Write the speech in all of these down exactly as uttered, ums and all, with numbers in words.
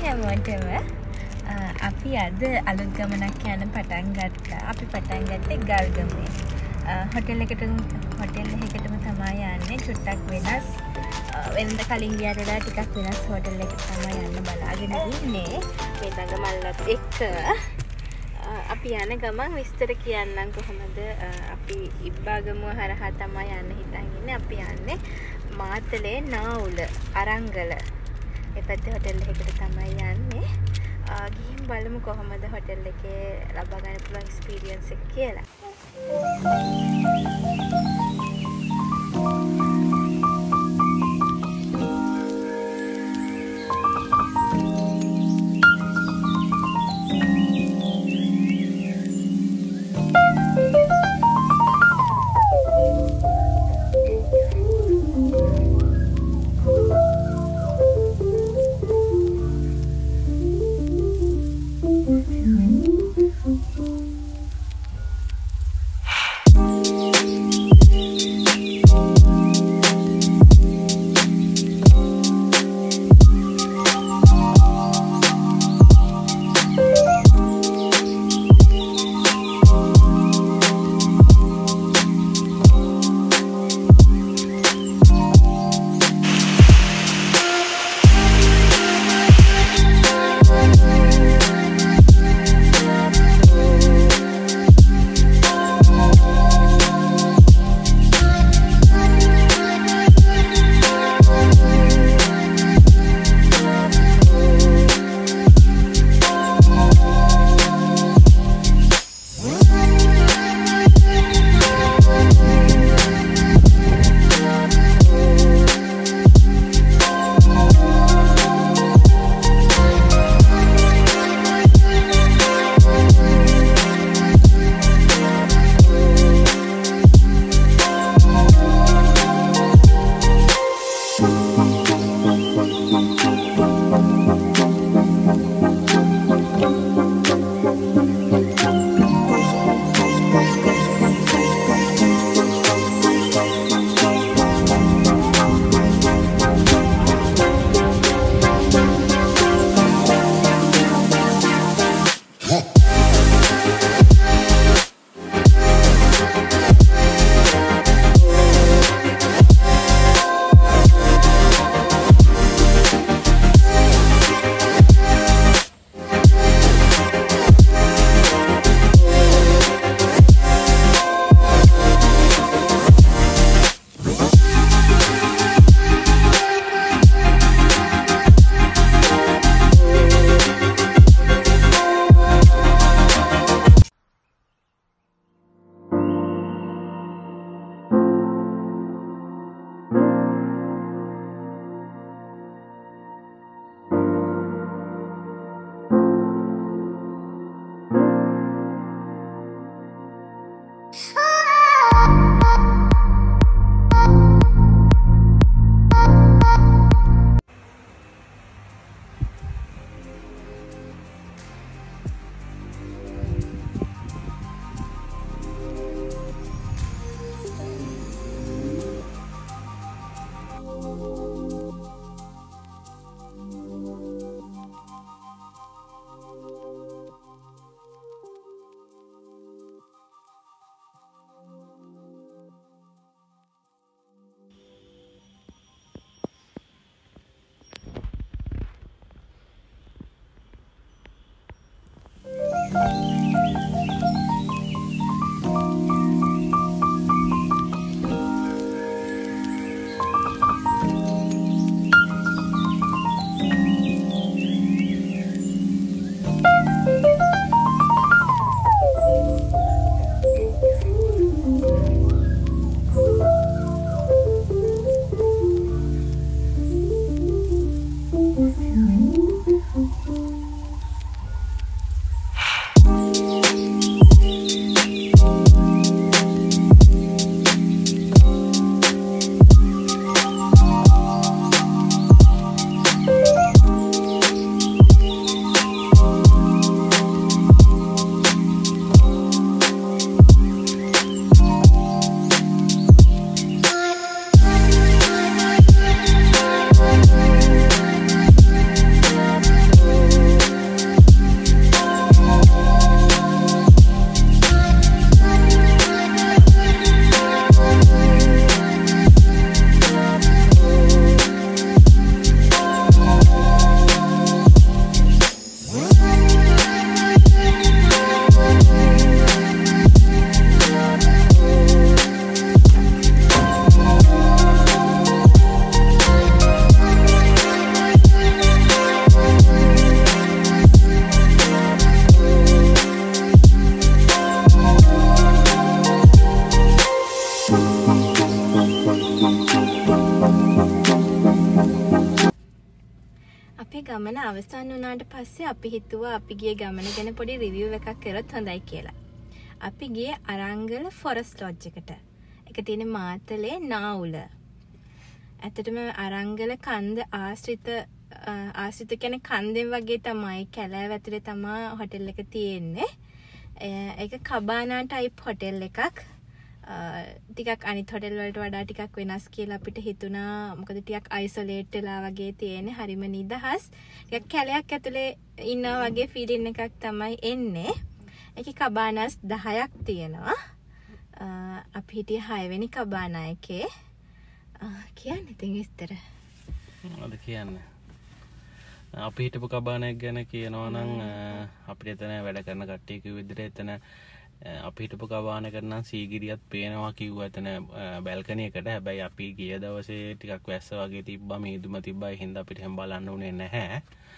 හැමෝටම අපි අද අලුත් ගමනක් යන පටන් ගත්තා. අපි පටන් ගත්තේ ගල්ගමේ. හොටෙල් එකට හොටෙල් එකකටම තමයි යන්නේ. චුට්ටක් වෙනස්. වෙනද කලින් ගියට වඩා ටිකක් වෙනස් හොටෙල් එකකට තමයි යන්න බලාගෙන ඉන්නේ. මේ ළඟ මල්ලත් එක්ක අපි යන ගමන් විස්තර කියන්නම් කොහොමද. අපි ඉබ්බාගමුව හරහා තමයි යන්න හිතන් ඉන්නේ. අපි යන්නේ මාතලේ Naula Arangala. ඒ පැත්තේ හොටෙල් එකකට තමයි යන්නේ. ගිහින් බලමු කොහොමද හොටෙල් එකේ ලබා ගන්න පුළුවන් එක්ස්පීරියන්ස් එක කියලා. ගමන අවසන් වුණාට පස්සේ අපි හිතුවා අපි ගිය ගමන ගැන පොඩි රිවිව් එකක් කරොත් හොඳයි කියලා. අපි ගියේ අරංගල ෆොරස්ට් ලොජ් එකට. ඒක තියෙන්නේ මාතලේ නාඋල. ඇත්තටම අරංගල කන්ද ආශ්‍රිත ආශ්‍රිත කියන්නේ කන්දෙන් වගේ තමයි කැලෑව ඇතුලේ තමයි හොටෙල් එක තියෙන්නේ. ඒක කබානා ටයිප් හොටෙල් එකක්. ටිකක් අනිත් හොටෙල් වලට වඩා ටිකක් වෙනස් කියලා අපිට හිතුණා. මොකද ටිකක් අයිසොලේට් වෙලා වගේ තියෙන්නේ. හරිම නිදහස්. ටිකක් කැලයක් ඇතුලේ ඉන්නා වගේ ෆීලින් එකක් තමයි එන්නේ. ඒකේ කබානාස් දහයක් තියෙනවා. අපි හිටියේ හය වෙනි කබානා එකේ. කියන්න ඉතින් විස්තර. මොකද කියන්නේ? අපි හිටපු කබානා එක ගැන කියනවා නම් අපිට එතන වැඩ කරන කට්ටිය කිව්ව විදිහට එතන අපි හිටපු කබානා එක නම් සීගිරියත් පේනවා කිව්වා එතන බැල්කනි එකට. හැබැයි අපි ගිය දවසේ ටිකක් වැස්ස වගේ තිබ්බා, මීදුම තිබ්බා. ඒ හින්දා අපිට හැම බලන්න උනේ නැහැ.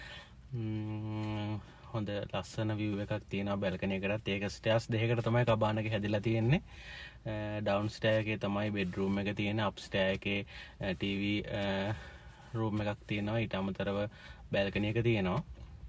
හොඳ ලස්සන view එකක් තියෙනවා බැල්කනි එකටත්. ඒක ස්ටෑර්ස් දෙකකට තමයි කබානා එක හැදිලා තියෙන්නේ. ඩවුන් ස්ටෑර් එකේ තමයි බෙඩ්රූම් එක තියෙන්නේ. අප් ස්ටෑර් එකේ ටීවී රූම් එකක් තියෙනවා. ඊට අමතරව බැල්කනි එක තියෙනවා.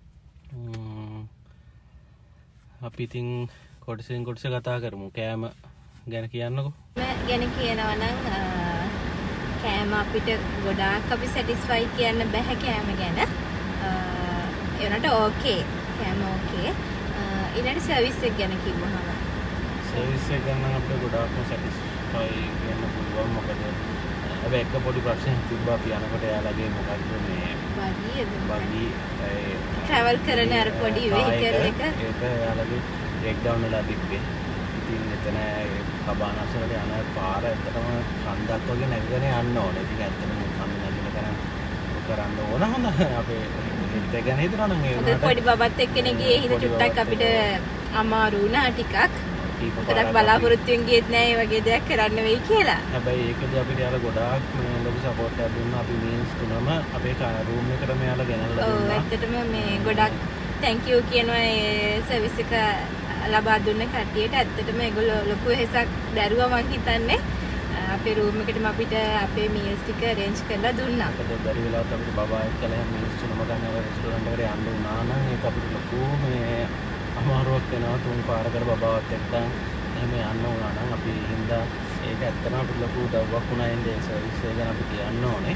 අපි ඉතින් කොටසෙන් කොටස කතා කරමු. කෑම ගැන කියන්නකෝ. ගැන කියනවා නම් කෑම අපිට ගොඩාක් අපි සැටිස්ෆයි කියන්න බෑ කෑම ගැන. ඒ වුණාට ඕකේ. කෑම ඕකේ. ඊළඟ සර්විස් එක ගැන කිව්වහම සර්විස් එක ගැන අපිට ගොඩාක්ම සැටිස්ෆයි කියන්න පුළුවන්. මොකද හැබැයි එක පොඩි ප්‍රශ්නයක් තිබ්බා. අපි යනකොට එයාලගේ මොකක්ද මේ බගියද බගි ට්‍රැවල් කරන අර පොඩි වෙහිකල් එක ඒක එයාලගේ බ්‍රේක් ඩවුන් වෙලා තිබ්බේ. ඉතින් එතන කබානාස් වලට යන පාර ඇත්තටම කන්දක් වගේ නැගගෙන යන්න ඕනේ. ඉතින් ඇත්තටම කන්ද නැගින කරන් කරන්න ඕන. හොඳ අපේ හිත ගැන හිතනවා නම් ඒ වුණාට පොඩි බබත් එක්කනේ ගියේ. හිත චුට්ටක් අපිට අමාරු වුණා ටිකක්. ඒකක් බලාපොරොත්තුෙන් ගියෙත් නෑ මේ වගේ දෙයක් කරන්න වෙයි කියලා. හැබැයි ඒකදී අපිට යාලා ගොඩාක් ලොකු සපෝට් එකක් දුන්නා. අපි මීන්ස් තුනම අපේ රූම් එකටම යාලා ගෙනල්ලා දුන්නා. ඔව් ඇත්තටම මේ ගොඩක් thank you කියනවා ඒ සර්විස් එක ලබා දුන්න කට්ටියට. ඇත්තටම ඒගොල්ලෝ ලොකු වෙහසක් දැරුවා මං හිතන්නේ. අපේ රූම් එකටම අපිට අපේ මීල්ස් ටික arrange කරලා දුන්නා. ඒකද බැරි වෙලාවට අපිට බබා එක්කලා මීල්ස් තුනම ගන්න රෙස්ටෝරන්ට් එකට යන්න වුණා නම් ඒක අපිට ලොකු මේ අමාරුවක් වෙනවා. තුන් පාරකට බබාවත් එක්ක එහෙම යන්න වුණා නම් අපි හින්දා ඒක ඇත්තටම අපිට ලොකු උදව්වක් වුණා. එන්නේ සර්විස් එක ගැන අපි කියන්න ඕනේ.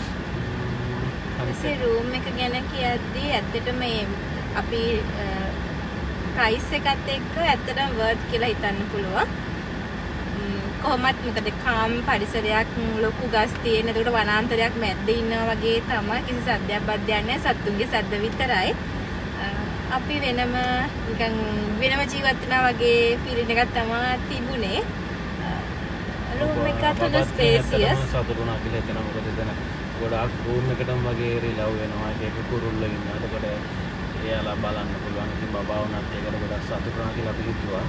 ඒ රූම් එක ගැන කියද්දී ඇත්තටම මේ අපි ප්‍රයිස් එකත් එක්ක ඇත්තටම වර්ත් කියලා හිතන්න පුළුවන්. කොහොමත් මොකද කාම් පරිසරයක්, ලොකු ගස් තියෙන, ඒකට වනාන්තරයක් මැද්දේ ඉන්නවා වගේ තමයි. කිසි සද්දයක් බද්දයක් නැහැ. සත්තුන්ගේ සද්ද විතරයි. අපි වෙනම නිකන් වෙනම ජීවත් වෙනා වගේ ෆීලින් එකක් තමයි තිබුණේ. රූම් එකත් හොඳ ස්පේසියස්. සතුටුනා කියලා හිතනවා. මොකද එතන ගොඩාක් රූම් එකටම වගේ රිලව් වෙනවා. ඒක කුරුල්ලෝ ඉන්නවා. එතකොට එයාලා බලන්න පුළුවන්. ඉතින් බබා වුණත් ඒකට ගොඩක් සතුටුනා කියලා අපි හිතුවා.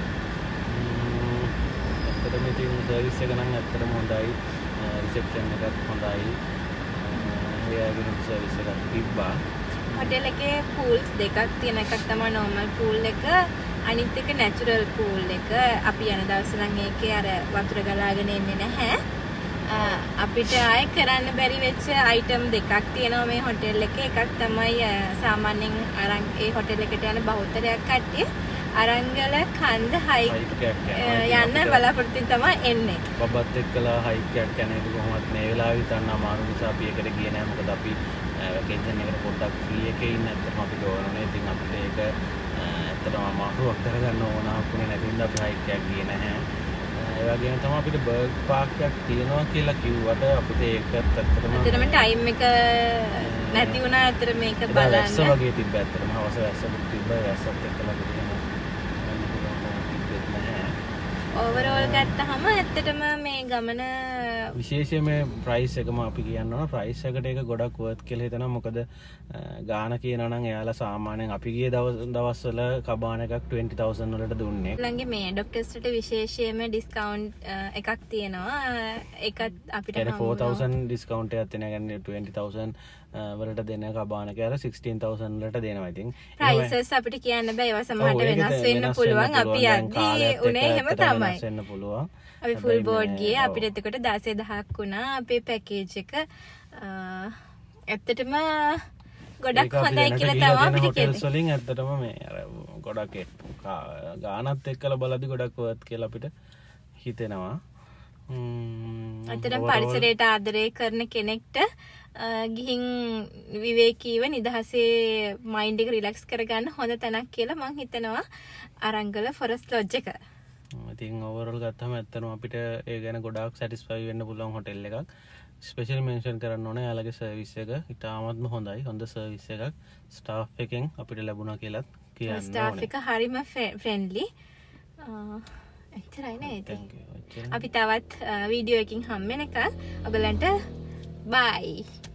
ඇත්තටම ඉතින් සර්විස් එක නම් ඇත්තටම හොඳයි. රිසෙප්ෂන් එකත් හොඳයි. එයාගේ සර්විස් එකක් තිබ්බා. හොටෙල් එකේ පූල්ස් දෙකක් තියෙන. එකක් තමයි normal pool එක. අනිත් එක natural pool එක. අපි යන දවස් නම් ඒකේ අර වතුර ගලාගෙන එන්නේ නැහැ. අපිට ආයෙ කරන්න බැරි වෙච්ච item දෙකක් තියෙනවා මේ හොටෙල් එකේ. එකක් තමයි සාමාන්‍යයෙන් අරන් ඒ හොටෙල් එකට යන බහුතරයක් කට්ටිය අරංගල කන්ද හයික් යන්න බලාපොරොත්තු තමයි එන්නේ. බබත් එක්කලා හයික් එකක් යන එක කොහොමත් මේ වෙලාවේ හිතන්න අමාරු නිසා අපි එකට ගියේ නෑ. මොකද අපි වැකේෂන් එකට පොඩ්ඩක් ෆ්‍රී එකේ ඉන්න ඇත්තටම අපිට ඕනේ. ඉතින් අපිට ඒක ඇත්තටම අමාරුවක් කරගන්න ඕන අපුනේ නැති හින්දා අපි හයික් එකක් ගියේ නැහැ. ඒ වගේම තමයි අපිට බර්ග් පාක් එකක් තියෙනවා කියලා කිව්වට අපිට ඒකත් ඇත්තටම ඇත්තටම ටයිම් එක නැති වුණා. ඇත්තට මේක බලන්න වැස්ස වගේ තිබ්බ. ඇත්තටම හවස වැස්සක් තිබ්බ. වැස්සත් එක්කලා අපිට ඕවරෝල් ගත්තහම ඇත්තටම මේ ගමන විශේෂයෙන් මේ ප්‍රයිස් එකම අපි කියන්න ඕන. ප්‍රයිස් එකට ඒක ගොඩක් වර්ත් කියලා හිතනවා. මොකද ගාන කියනවා නම් එයාලා සාමාන්‍යයෙන් අපි ගිය දවස්වල කබාන එකක් twenty thousand වලට දුන්නේ. ළඟේ මේ ඩොක්ටර්ස්ට විශේෂයෙන්ම ඩිස්කවුන්ට් එකක් තියෙනවා. ඒකත් අපිට හම්බුනා. four thousand ඩිස්කවුන්ට් එකක් තියෙනවා. يعني twenty thousand වලට දෙන කබාන එක අර sixteen thousand වලට දෙනවා. ඉතින් ප්‍රයිසස් අපිට කියන්න බෑ. ඒවා සමහරට වෙනස් වෙන්න පුළුවන්. අපි යද්දී උනේ එහෙම තමයි. වෙනස් වෙන්න පුළුවන්. අපි ෆුල් බෝඩ් ගියේ. අපිට එතකොට දහසය දහයක් වුණා අපේ පැකේජ් එක. ඇත්තටම ගොඩක් හොඳයි කියලා තමයි අපිට හොටෙල්ස් වලින් ඇත්තටම මේ අර ගොඩක් ගානත් එක්කලා බලද්දි ගොඩක් වර්ත් කියලා අපිට හිතෙනවා. අතරම පරිසරයට ආදරය කරන කෙනෙක්ට ගිහින් විවේකීව නිදහසේ මයින්ඩ් එක රිලැක්ස් කරගන්න හොඳ තැනක් කියලා මම හිතනවා අරංගල ෆොරස්ට් ලොජ් එක. ඉතින් ඕවරෝල් ගත්තම ඇත්තටම අපිට ඒ ගැන ගොඩාක් සැටිස්ෆයි වෙන්න පුළුවන් හොටෙල් එකක්. ස්පෙෂල් මෙන්ෂන් කරන්න ඕනේ යාළගේ සර්විස් එක ඉතාමත්ම හොඳයි. හොඳ සර්විස් එකක් ස්ටාෆ් එකෙන් අපිට ලැබුණා කියලා කියන්න ඕනේ. ස්ටාෆ් එක හරිම ෆ්‍රෙන්ඩ්ලි. එච්චරයි නේද? අපි තවත් වීඩියෝ එකකින් හම්බ වෙනකන් ඔයගලන්ට බයි.